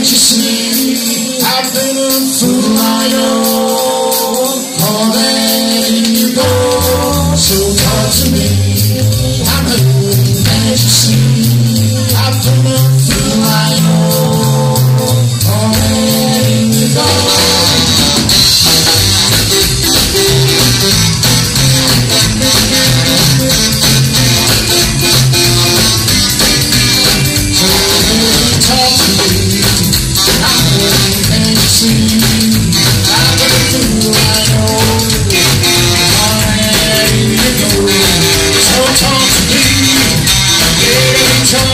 can't you see? I've been a fool I know. Oh, there you go. So talk to me. I'm a fool, can't you see? I've been a fool I know. Oh, there you go. Talk to me.